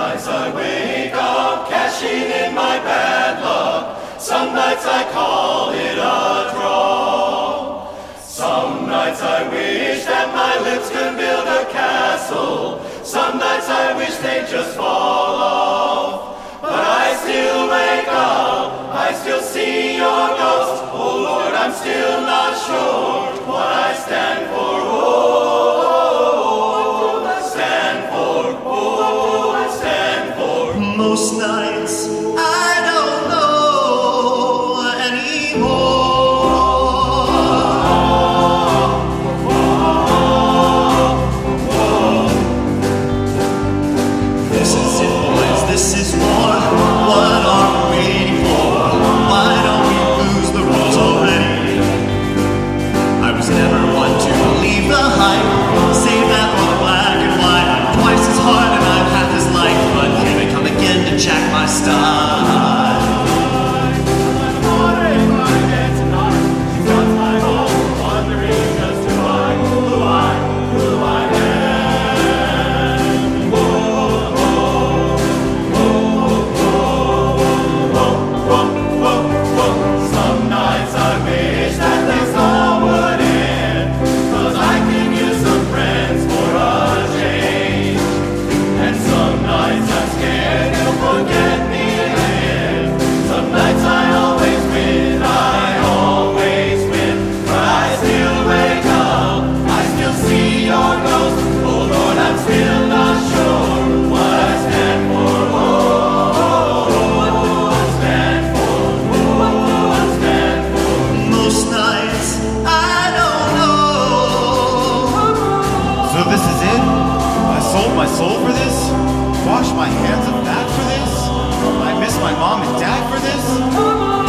nights I wake up cashing in my bad luck. Some nights I call it a draw. Some nights I wish that my lips could build a castle. Some nights I wish they'd just fall off. But I still wake up, I still see your ghost. Oh Lord, I'm still not sure what I stand for. Oh, I stand for. Oh, I stand for. Most nights I don't know anymore. This is it, boys. This is war. What are we waiting for? Why don't we lose the rules already? I was never one to believe the hype. Save that for the black and white. I'm twice as hard and I'm half as light. But here they come again to jack my style. My soul for this? Wash my hands of that for this? I miss my mom and dad for this?